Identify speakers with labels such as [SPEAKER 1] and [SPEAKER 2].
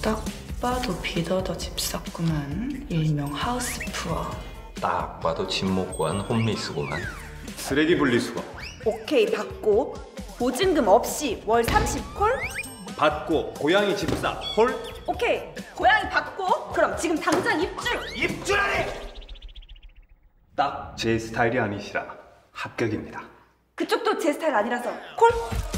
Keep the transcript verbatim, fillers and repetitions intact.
[SPEAKER 1] 딱 봐도 비더더 집사구만. 일명 하우스 푸어.
[SPEAKER 2] 딱 봐도 집 못 구한 홈리스구만.
[SPEAKER 3] 쓰레기 분리수거.
[SPEAKER 4] 오케이 받고 보증금 없이 월 삼십 콜?
[SPEAKER 3] 받고 고양이 집사 홀.
[SPEAKER 4] 오케이 고양이 받고 그럼 지금 당장 입주!
[SPEAKER 3] 입주라니! 딱 제 스타일이 아니시라 합격입니다.
[SPEAKER 4] 그쪽도 제 스타일 아니라서 콜?